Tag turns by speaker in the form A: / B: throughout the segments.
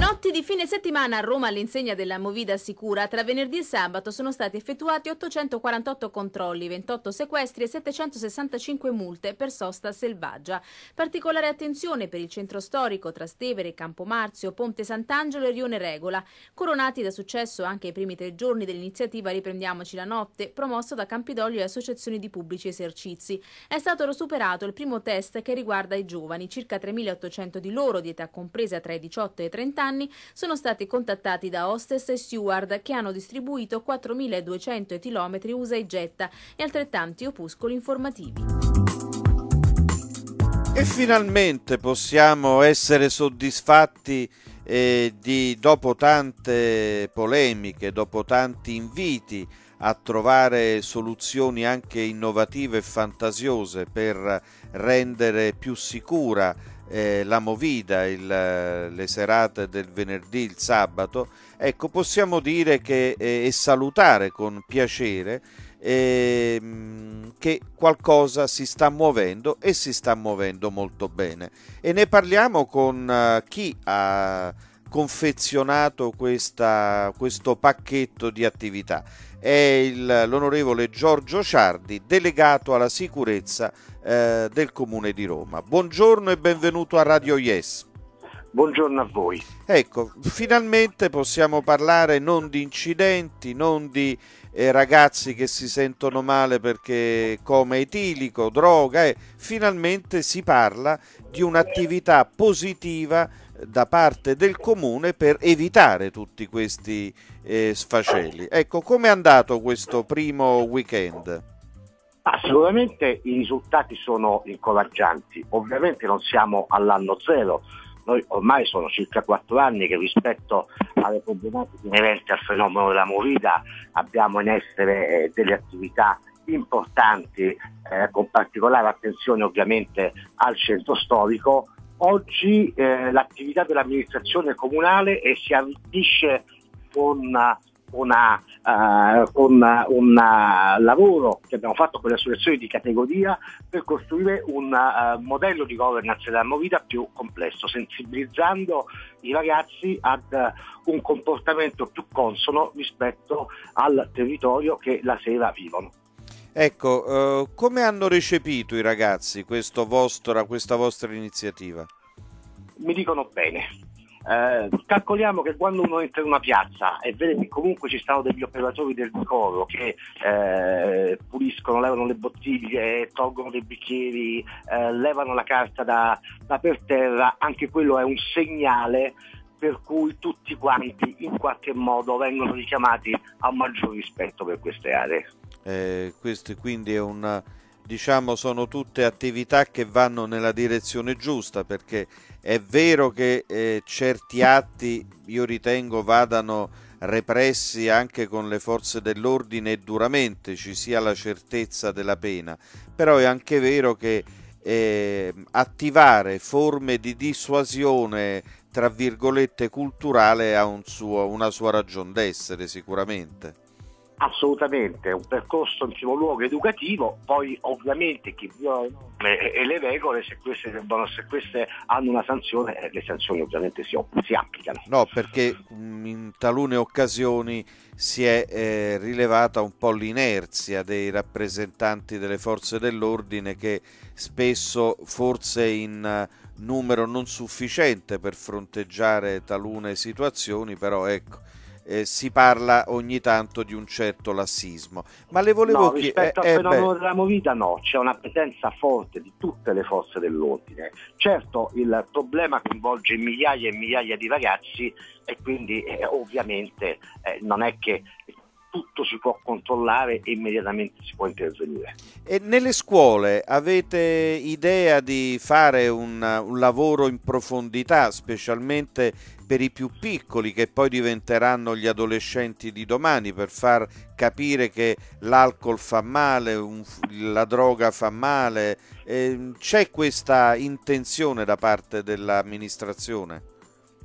A: Notti di fine settimana a Roma all'insegna della Movida Sicura. Tra venerdì e sabato sono stati effettuati 848 controlli, 28 sequestri e 765 multe per sosta selvaggia. Particolare attenzione per il centro storico, Trastevere, Campomarzio, Ponte Sant'Angelo e Rione Regola. Coronati da successo anche i primi 3 giorni dell'iniziativa Riprendiamoci la notte, promosso da Campidoglio e associazioni di pubblici esercizi. È stato superato il primo test che riguarda i giovani. Circa 3.800 di loro, di età compresa tra i 18 e i 30 anni, sono stati contattati da hostess e steward che hanno distribuito 4.200 etilometri usa e getta e altrettanti opuscoli informativi.
B: E finalmente possiamo essere soddisfatti dopo tante polemiche, dopo tanti inviti a trovare soluzioni anche innovative e fantasiose per rendere più sicura la Movida, le serate del venerdì, il sabato. Ecco, possiamo dire che e salutare con piacere che qualcosa si sta muovendo e si sta muovendo molto bene, e ne parliamo con chi ha confezionato questo pacchetto di attività. È l'onorevole Giorgio Ciardi, delegato alla sicurezza del Comune di Roma. Buongiorno e benvenuto a Radio Yes.
C: Buongiorno a voi.
B: Ecco, finalmente possiamo parlare non di incidenti, non di ragazzi che si sentono male perché come etilico, droga, finalmente si parla di un'attività positiva da parte del Comune per evitare tutti questi sfaceli. Ecco, com'è andato questo primo weekend?
C: Sicuramente i risultati sono incoraggianti. Ovviamente non siamo all'anno zero. Noi ormai sono circa 4 anni che rispetto alle problematiche inerenti al fenomeno della Movida abbiamo in essere delle attività importanti, con particolare attenzione ovviamente al centro storico. Oggi l'attività dell'amministrazione comunale si arricchisce con un lavoro che abbiamo fatto con le associazioni di categoria per costruire un modello di governance della Movida più complesso, sensibilizzando i ragazzi ad un comportamento più consono rispetto al territorio che la sera vivono.
B: Ecco, come hanno recepito i ragazzi questa vostra iniziativa?
C: Mi dicono bene. Calcoliamo che quando uno entra in una piazza e vede che comunque ci stanno degli operatori del decoro che puliscono, levano le bottiglie, tolgono dei bicchieri, levano la carta da per terra, anche quello è un segnale per cui tutti quanti in qualche modo vengono richiamati a un maggior rispetto per queste aree.
B: Questo quindi è sono tutte attività che vanno nella direzione giusta, perché è vero che certi atti io ritengo vadano repressi anche con le forze dell'ordine e duramente ci sia la certezza della pena, però è anche vero che attivare forme di dissuasione tra virgolette culturale ha una sua ragion d'essere sicuramente.
C: Assolutamente, è un percorso in primo luogo educativo, poi ovviamente chi viola le norme e le regole, se queste hanno una sanzione, le sanzioni ovviamente si applicano.
B: No, perché in talune occasioni si è rilevata un po' l'inerzia dei rappresentanti delle forze dell'ordine, che spesso, forse in numero non sufficiente per fronteggiare talune situazioni, però ecco, si parla ogni tanto di un certo lassismo. Ma le volevo
C: rispetto al fenomeno della Movida c'è una presenza forte di tutte le forze dell'ordine. Certo, il problema coinvolge migliaia e migliaia di ragazzi e quindi ovviamente non è che tutto si può controllare e immediatamente si può intervenire.
B: E nelle scuole avete idea di fare un lavoro in profondità, specialmente per i più piccoli che poi diventeranno gli adolescenti di domani, per far capire che l'alcol fa male, la droga fa male? C'è questa intenzione da parte dell'amministrazione?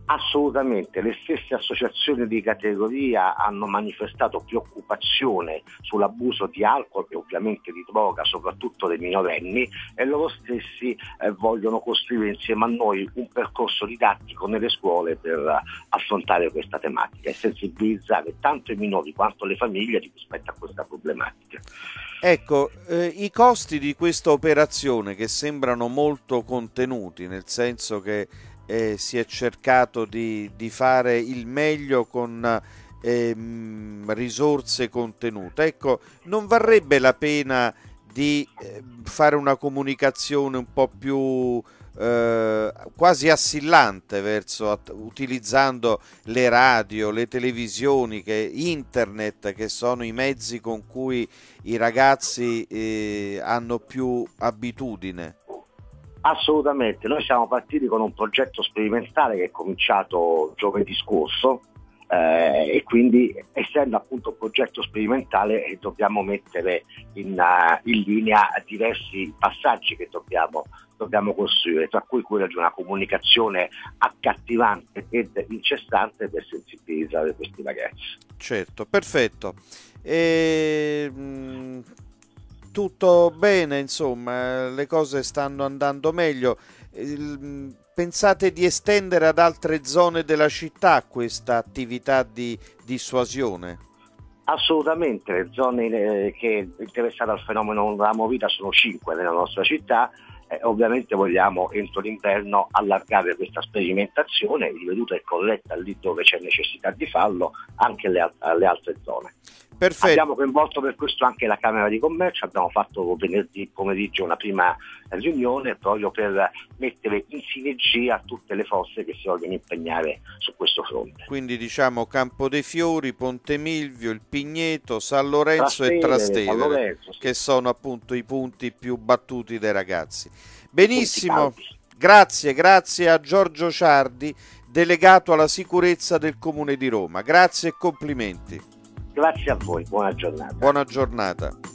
C: Assolutamente, le stesse associazioni di categoria hanno manifestato preoccupazione sull'abuso di alcol e ovviamente di droga, soprattutto dei minorenni, e loro stessi vogliono costruire insieme a noi un percorso didattico nelle scuole per affrontare questa tematica e sensibilizzare tanto i minori quanto le famiglie rispetto a questa problematica.
B: Ecco, i costi di questa operazione, che sembrano molto contenuti, nel senso che si è cercato di fare il meglio con risorse contenute. Ecco, non varrebbe la pena di fare una comunicazione un po' più quasi assillante utilizzando le radio, le televisioni, internet, che sono i mezzi con cui i ragazzi hanno più abitudine?
C: Assolutamente, noi siamo partiti con un progetto sperimentale che è cominciato giovedì scorso e quindi, essendo appunto un progetto sperimentale, dobbiamo mettere in linea diversi passaggi che dobbiamo costruire, tra cui quello di una comunicazione accattivante ed incessante per sensibilizzare questi ragazzi.
B: Certo, perfetto. Tutto bene, insomma, le cose stanno andando meglio. Pensate di estendere ad altre zone della città questa attività di dissuasione?
C: Assolutamente, le zone che interessate al fenomeno della movida sono 5 nella nostra città. Ovviamente vogliamo entro l'inverno allargare questa sperimentazione riveduta e corretta lì dove c'è necessità di farlo anche alle altre zone.
B: Perfetto.
C: Abbiamo coinvolto per questo anche la Camera di Commercio, abbiamo fatto venerdì pomeriggio una prima riunione proprio per mettere in sinergia tutte le forze che si vogliono impegnare su questo fronte.
B: Quindi diciamo Campo dei Fiori, Ponte Milvio, il Pigneto, San Lorenzo e Trastevere, sì, che sono appunto i punti più battuti dai ragazzi. Benissimo, grazie a Giorgio Ciardi, delegato alla sicurezza del Comune di Roma. Grazie e complimenti.
C: Grazie a voi, buona giornata.
B: Buona giornata.